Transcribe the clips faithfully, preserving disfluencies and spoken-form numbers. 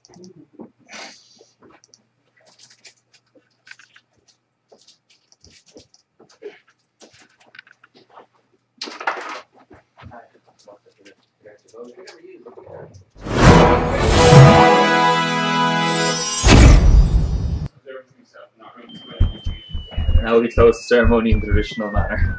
Now we close the ceremony in the traditional manner.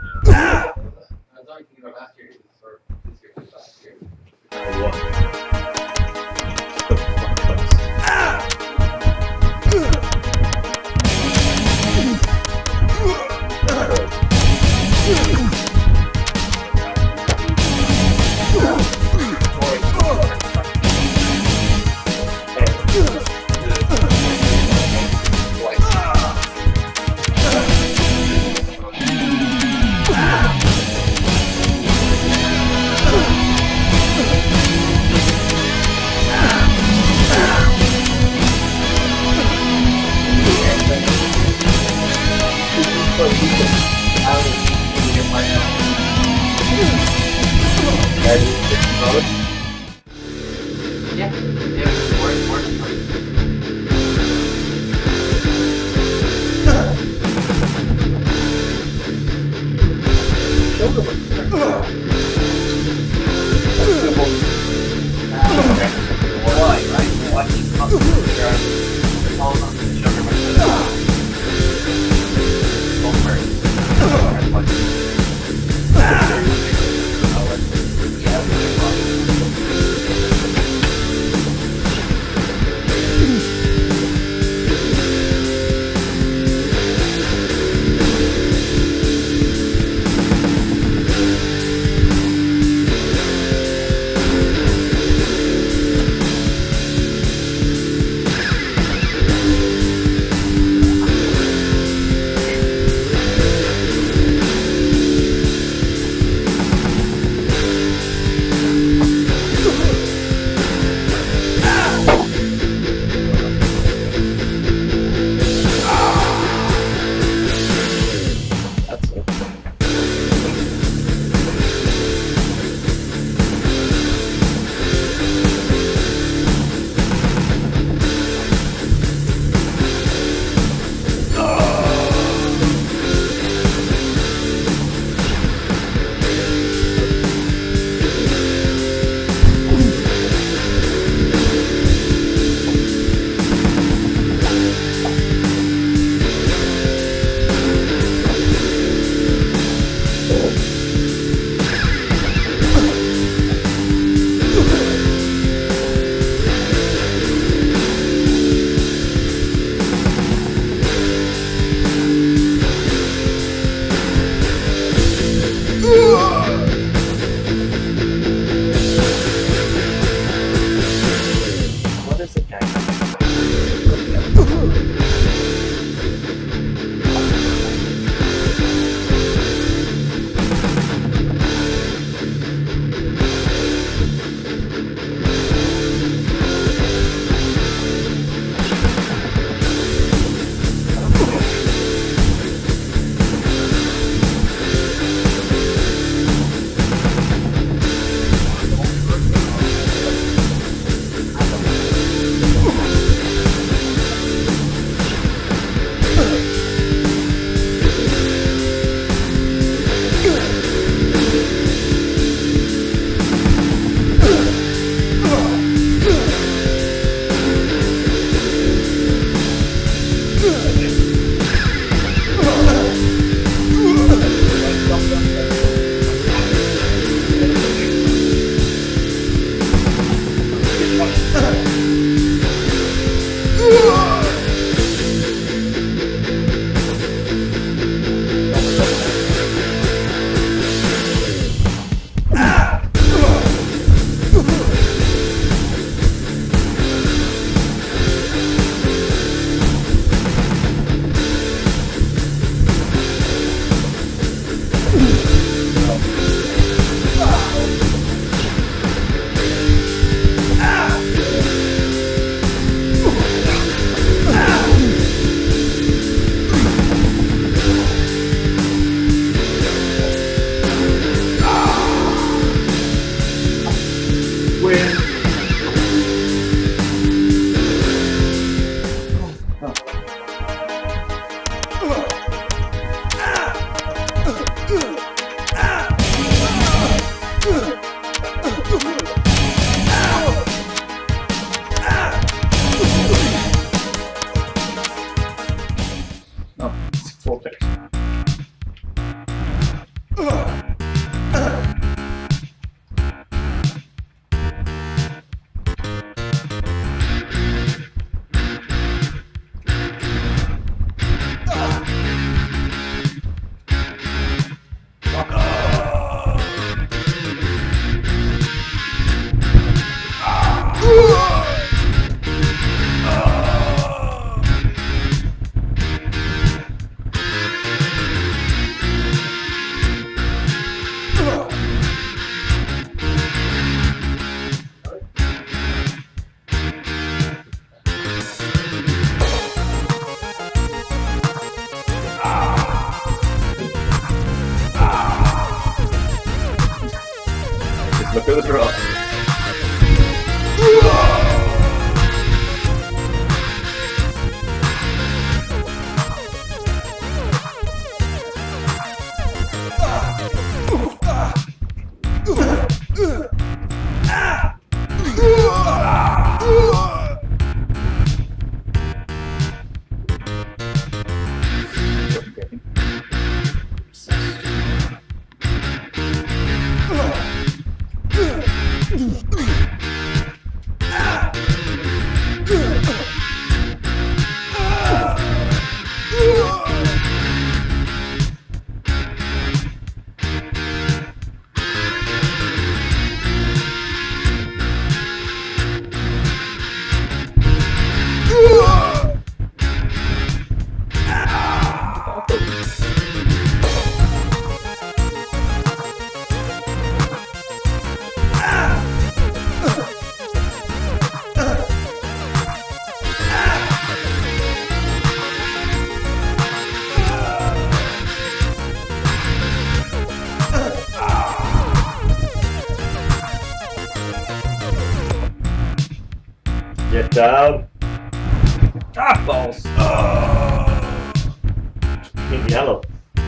Get down. Ah, balls. In yellow.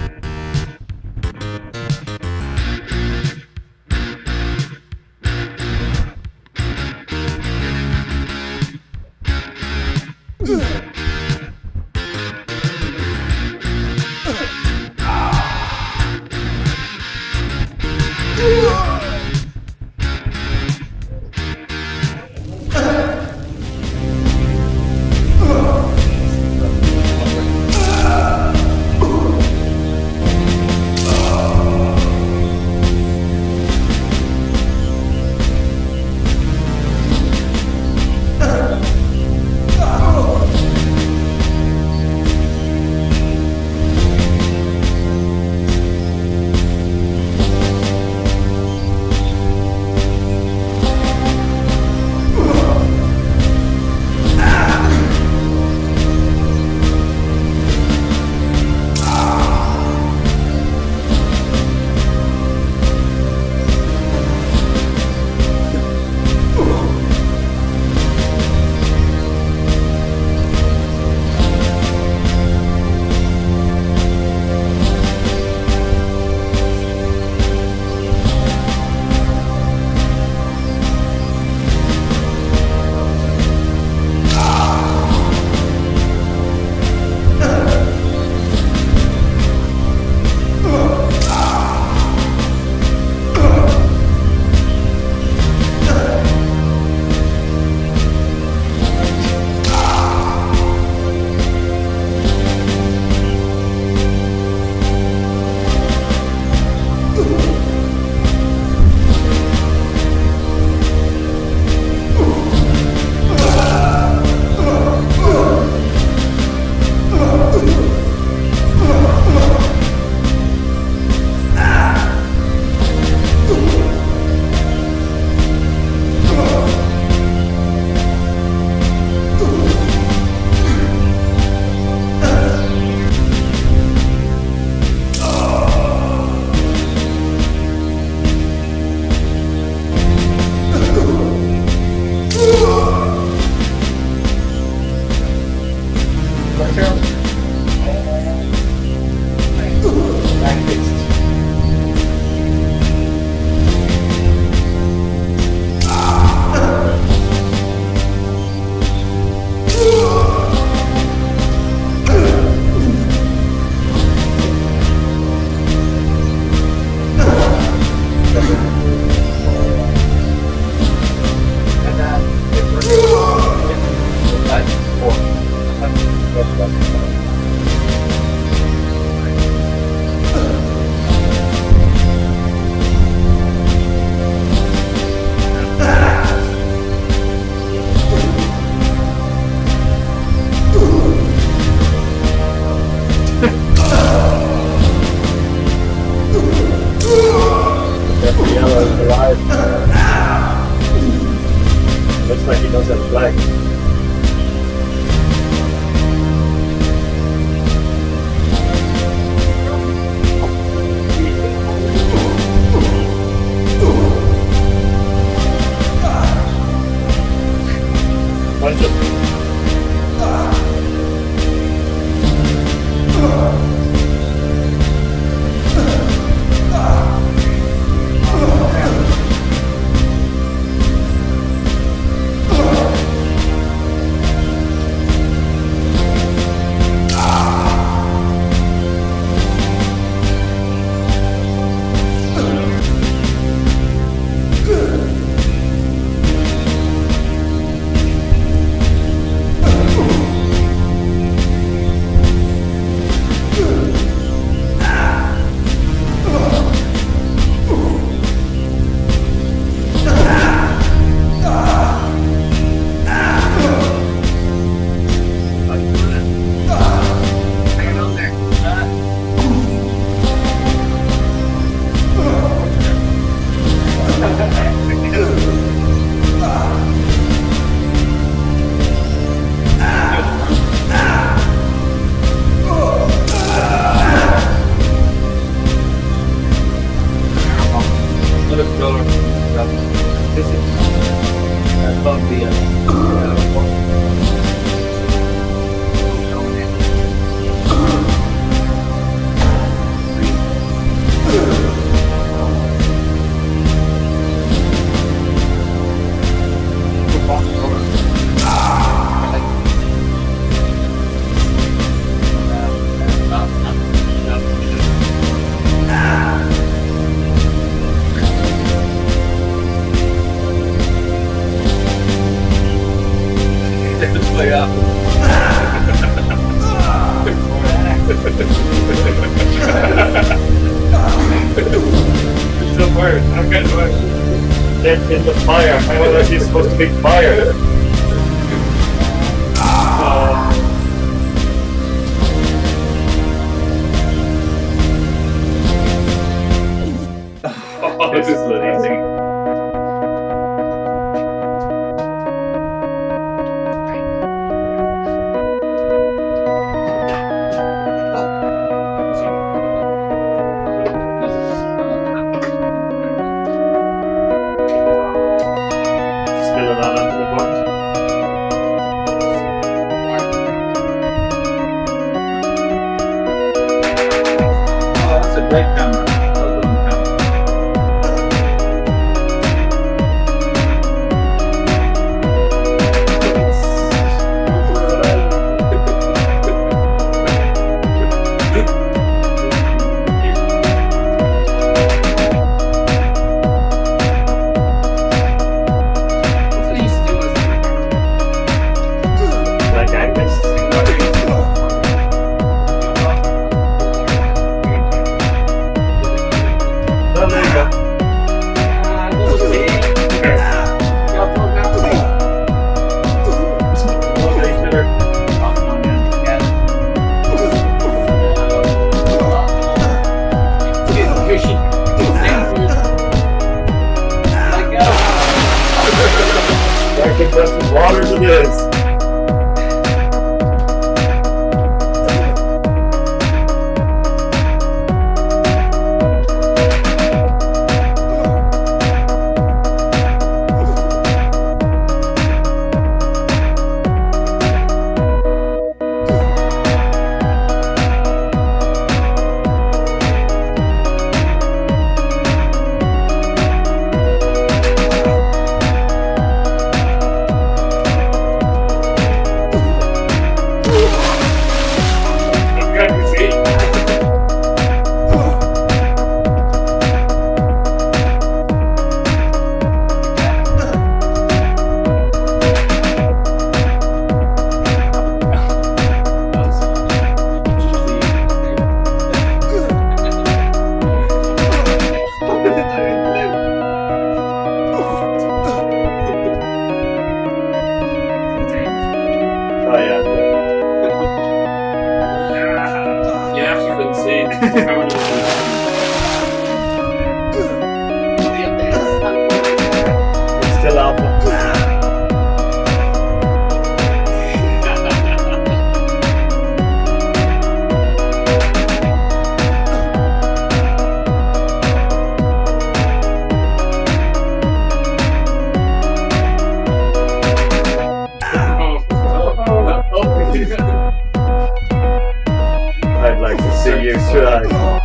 Looks like he does have a flag. Punch him. fire. I wonder if he's supposed to be fire. Oh, this is amazing. Great camera. Well done, camera. Like Agnes. Oh, there you go. Dark Crusted Waters it is. Oh yeah. Yeah, you couldn't see. It's still alpha. I'd like to see you try.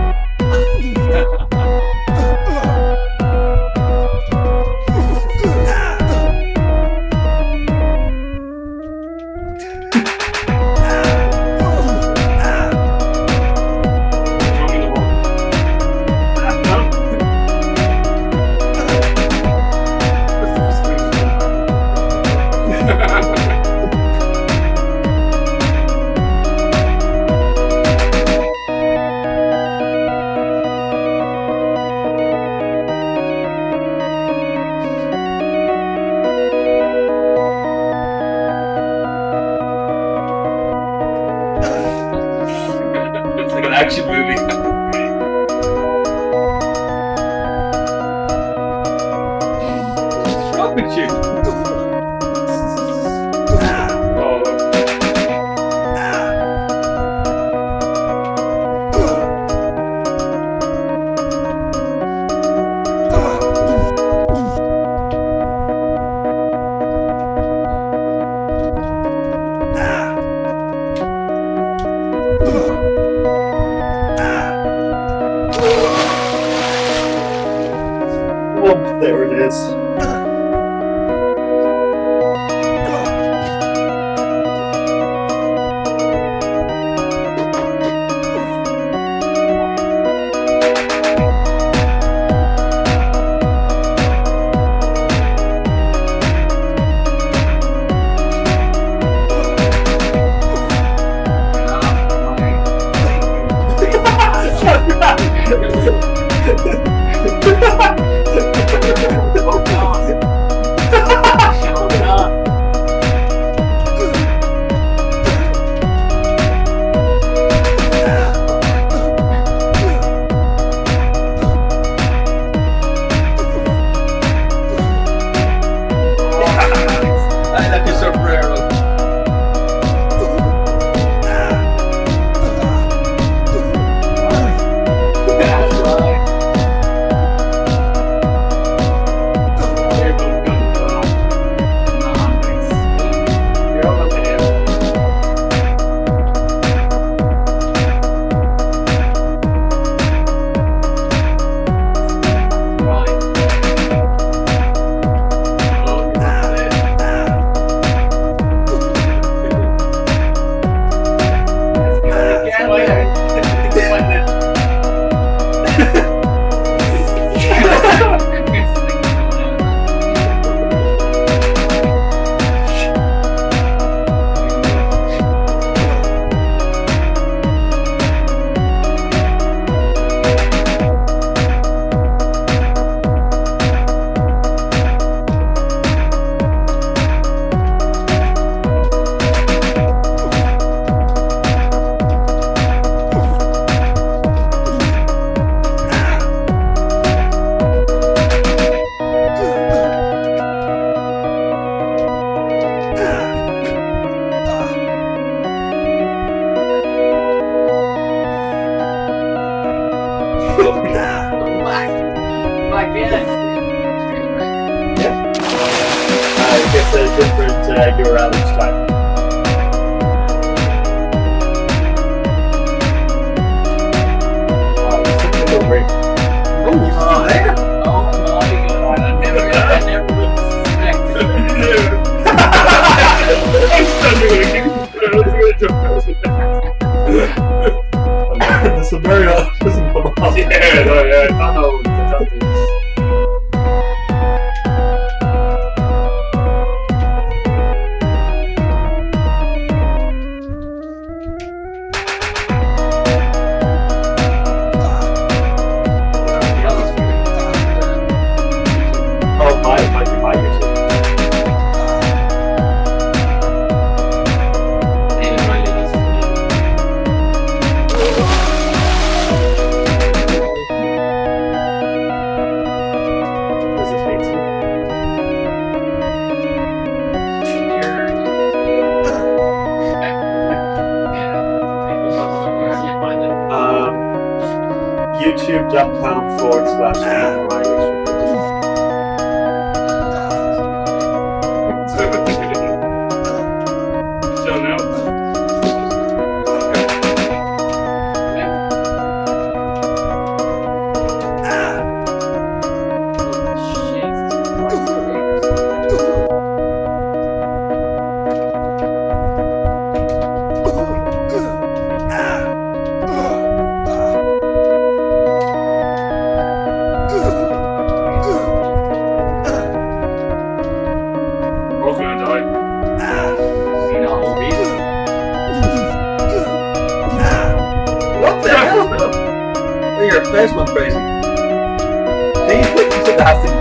It's like an action movie. What's wrong with you? Oh, there it is. Oh, God. drag you around each time. Oh, it's such a good ring. Oh, oh, there. Oh my god, I never, I never would have suspected. I'm still doing it. The Suburia doesn't come off. Yeah, no, yeah, I don't know. Oh, my, my, my YouTube. This is pizza. Um, YouTube.com forward slash Irish. So now. Both gonna die. What the hell? Oh, your face went crazy. These things are nasty.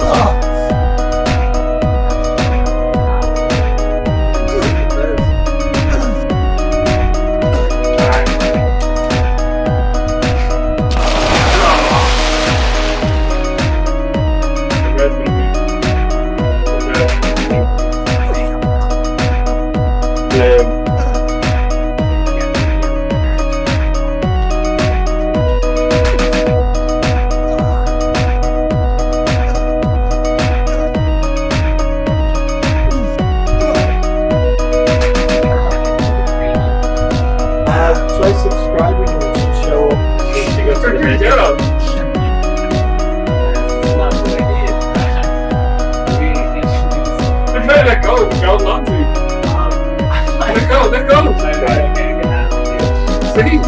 Try subscribing and it should show up when she goes to the menu. Let it go, go laundry. Let it go, let go. See?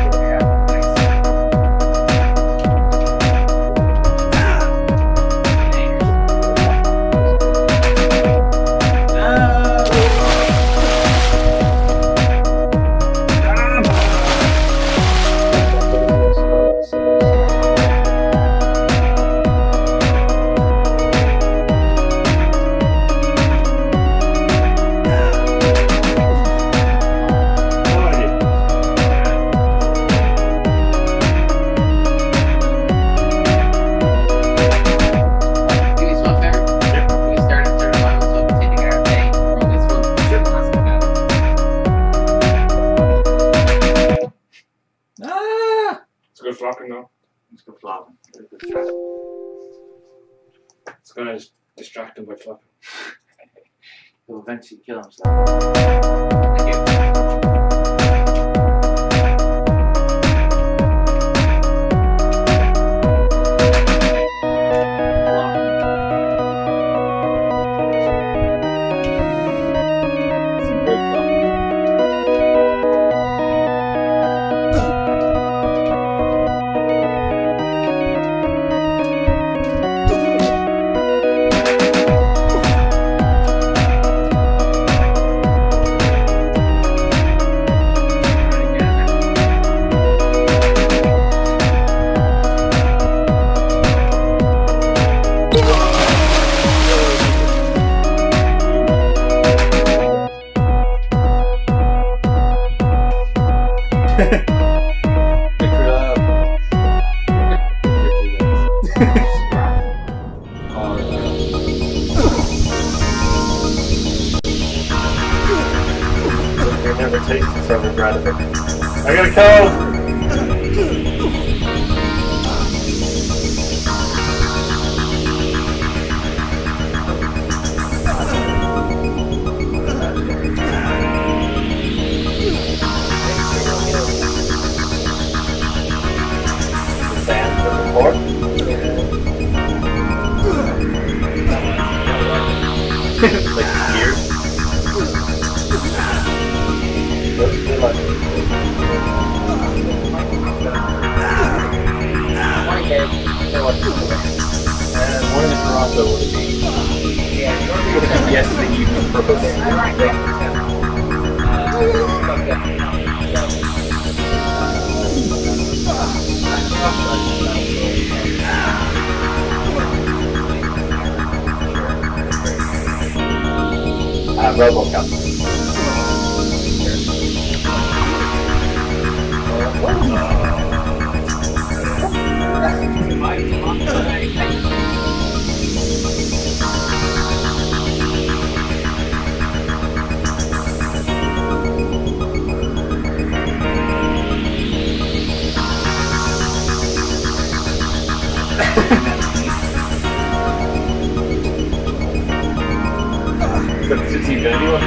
It's good flopping though. It's good flopping. It's gonna distract him by flopping. He'll eventually kill himself. Never tasted so regrettable. I gotta go! Uh, Robocop. Is he good anyone?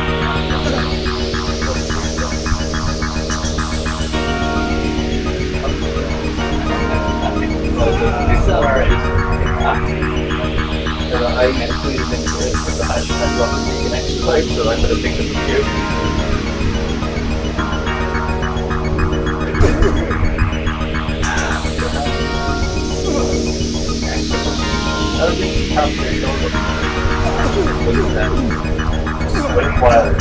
I included in the hashtag Rocket League and exercise, so I could have picked up a few. I don't think you have to know what is that? Went wild.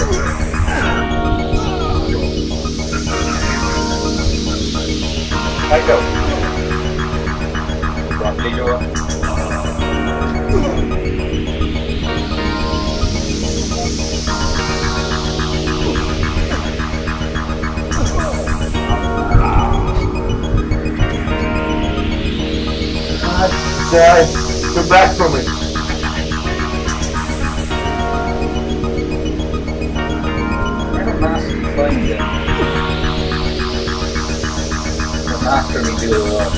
I go. Rock League or what? Dad, come back from it. Never master find it. The master me do it well.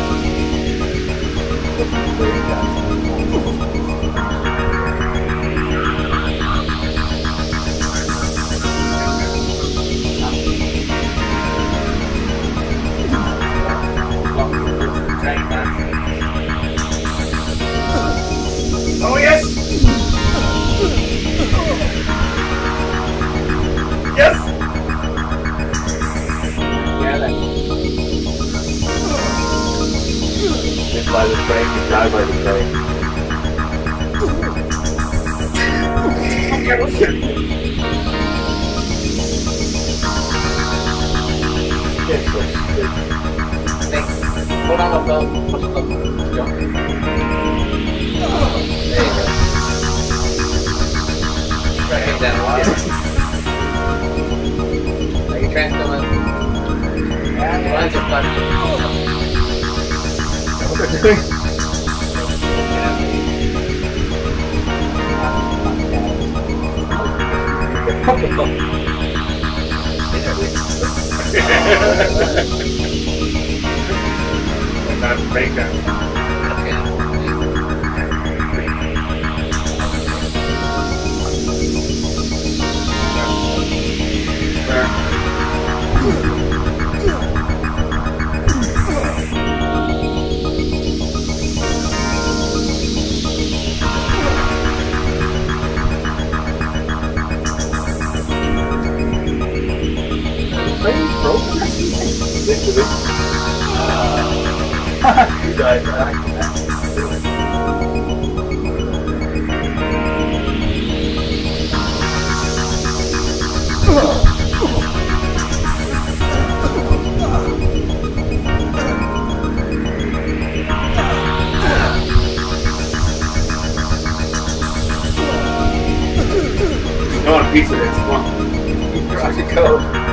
Oh yes! Yes! Yeah, that. Live by the train, you die by the train. Okay, what's your... It's so stupid. Nick, hold on up, though. Push it up. Jump. There you go. Try to hit that water. Are you trying to come in? Yeah, the lines are flat. What are they doing? And not break that. You died by accident. I want a piece of this. Come on. You're actually cold.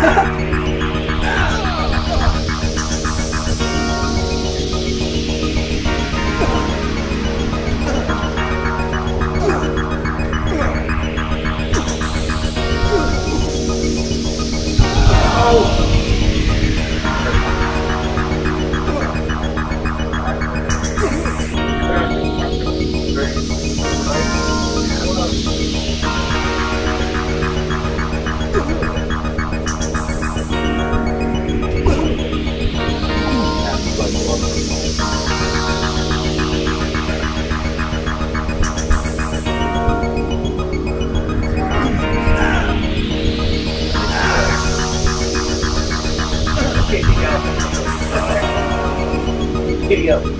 Giddy up.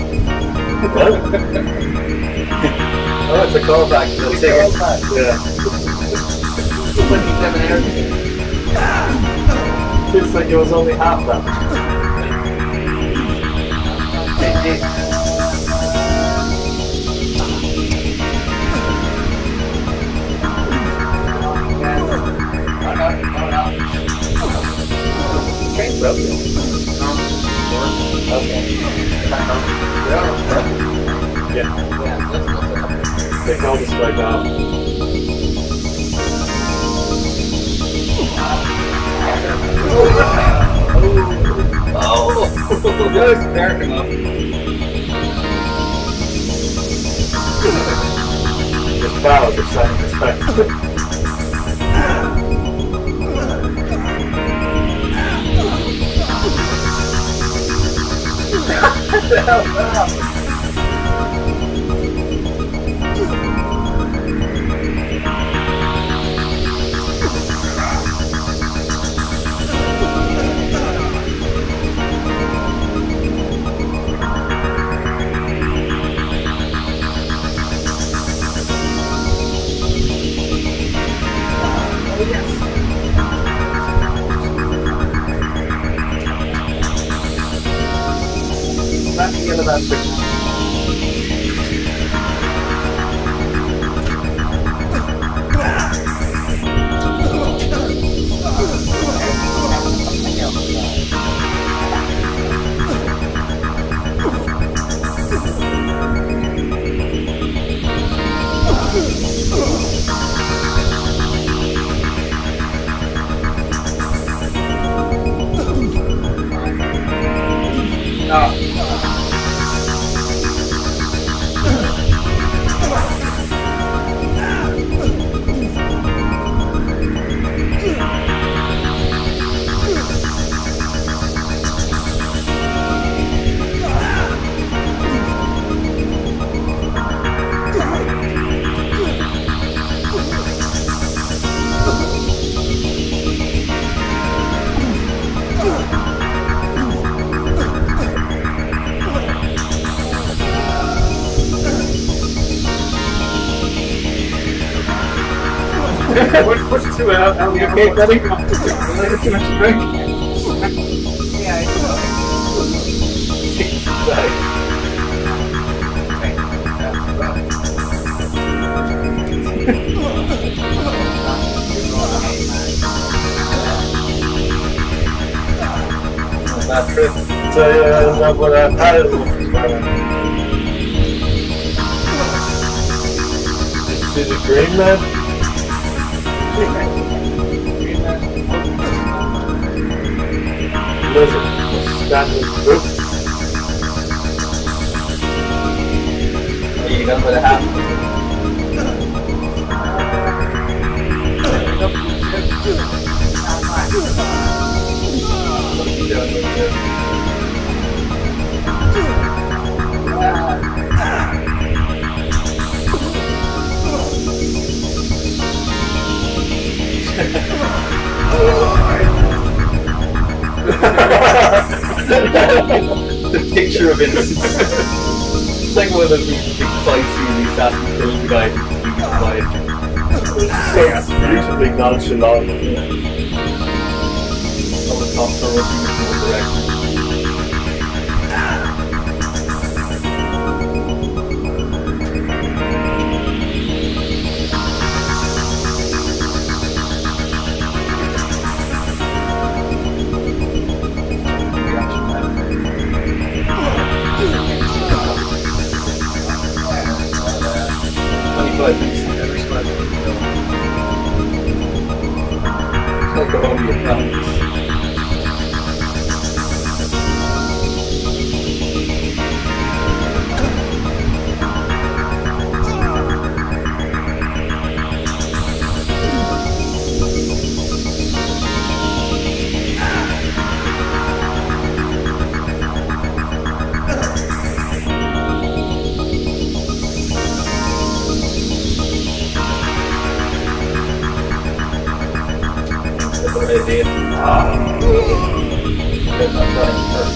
What? Oh, it's a callback to the It's a thing. callback. Yeah. Feels like it was only half that. Train's broken. Okay. Yeah. Yeah, let's look it up. They called us right now. Oh! That was dark enough. Just bows of signing respect. What the hell is that? That's the yellow bastard. Oh. What's what's too out? Are we okay, buddy? Too much to drink? Yeah, I Bad trip. So yeah, that's what I had. Did the green man? Lizard was standing through. Are you gonna put a hat? What are you doing with this? The picture of innocence. It's like one of those big fight scenes in the assassin kills the guy who's quiet. So beautifully nonchalant. All the cops are rushing in one direction. twenty-five minutes in every squad. Oklahoma Counties. That's what I did. Ah. Because I'm running first.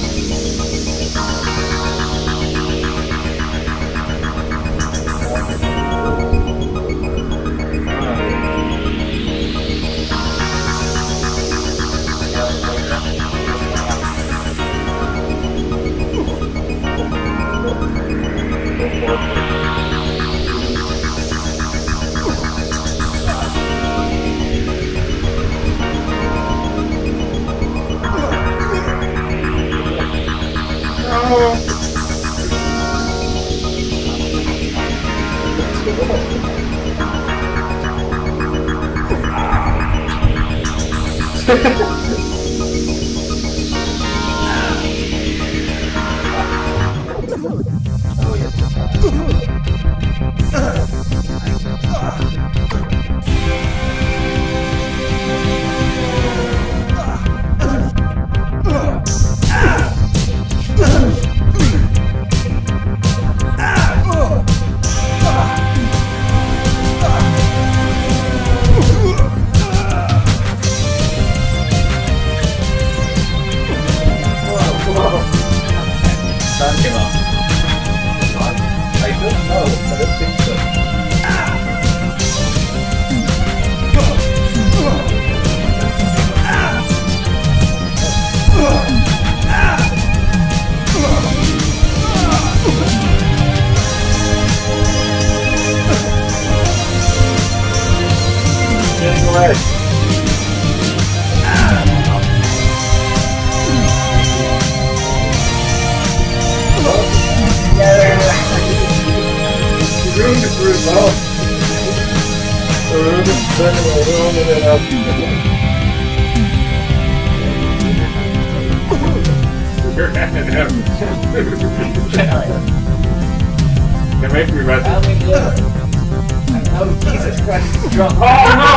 Can make me red. Oh, Jesus Christ. Drop. Oh no!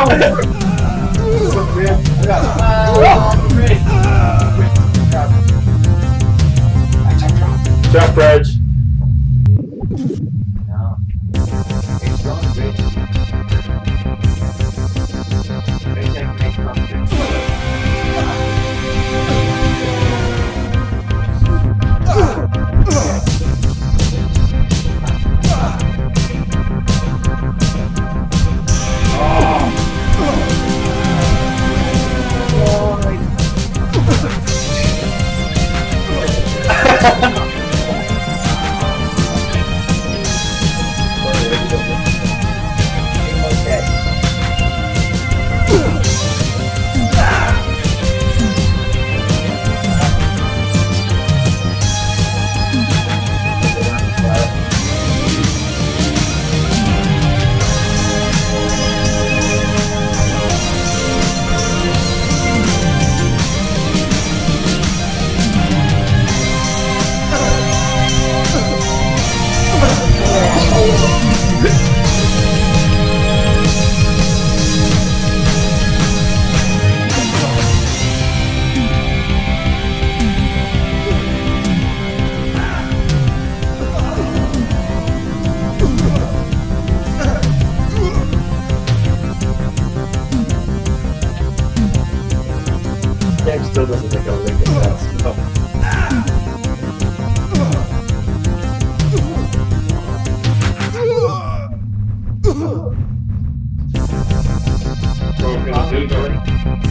I got five. Jump, Reg. No. It's gone, Reg. Reg, I can make something. Game still doesn't think I'll lick it fast. Oh. Oh, can I do it already?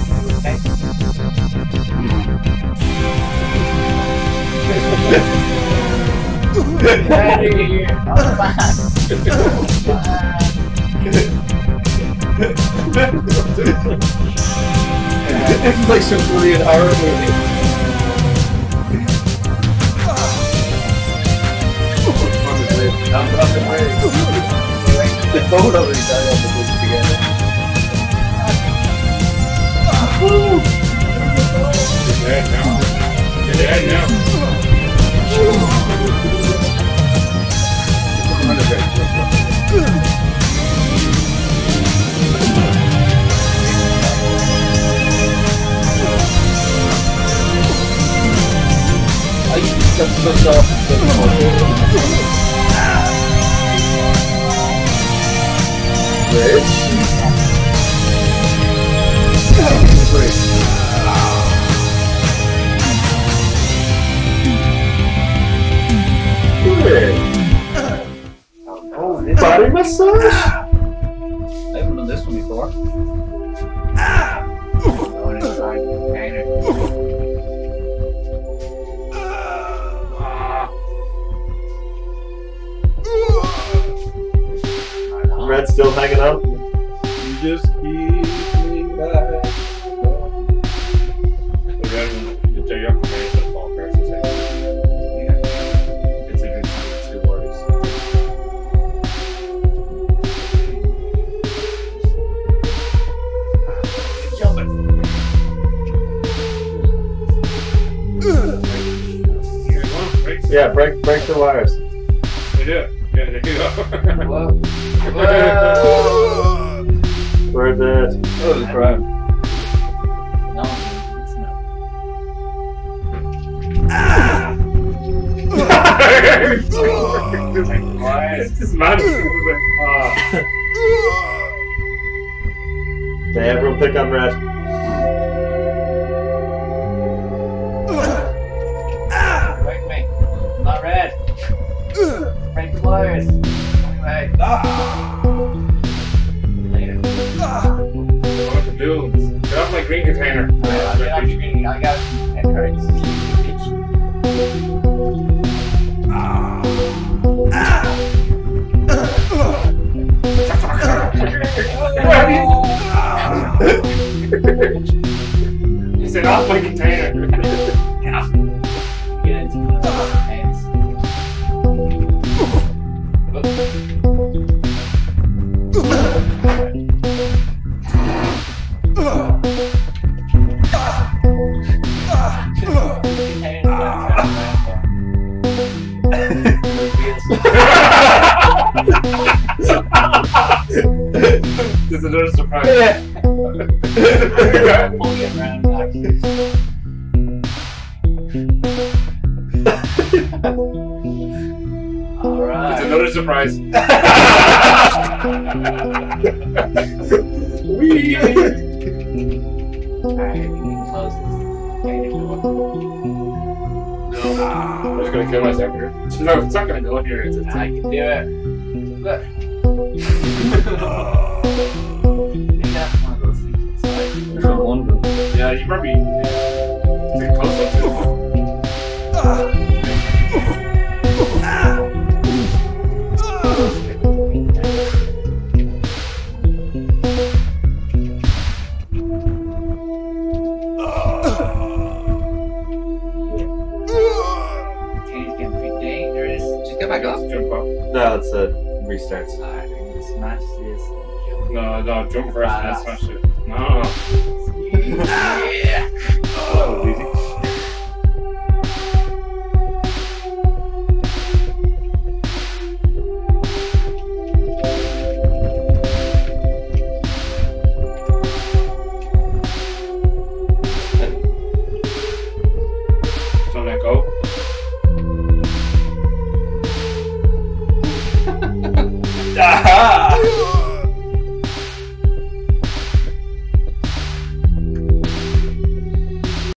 It's like some Korean horror movie. I'm fucking ready. The boat already died on the boat together. You're dead now. You're dead now. I used to so soft. Rich. Oh, this Body massage? I haven't done this one before. Going inside the container. Red's still hanging out. You just keep me back. The red one, the J F remains at Fall Crash the same. Yeah. It's a good two words. Yeah, break break the wires. We do it. Yeah, there you go. Whoa. Whoa. Where's it? Oh, the ground. No, it's not. It's just mad. Ah. Okay, everyone pick on red. Wait, wait. Not red. Break the wires. Wait. Later. What the balloons? Get off my green container. Alright, I'll get off your green. I got ten cards. He said off my container. Get into the hands. This is another surprise. Yeah. Pull it around back. Alright. It's another surprise. Wee! Alright, you can close this. Take it door. I'm just gonna kill myself here. No, it's not gonna go here. It's a I can do it. Look. Maybe that's one of those things inside. There's a wonder. Yeah, you probably take a close up to Change getting pretty dangerous. Just get back up. jump up. No, it's uh, restarts. Alright, we're gonna smash this. No, no, jump first and then smash it. No.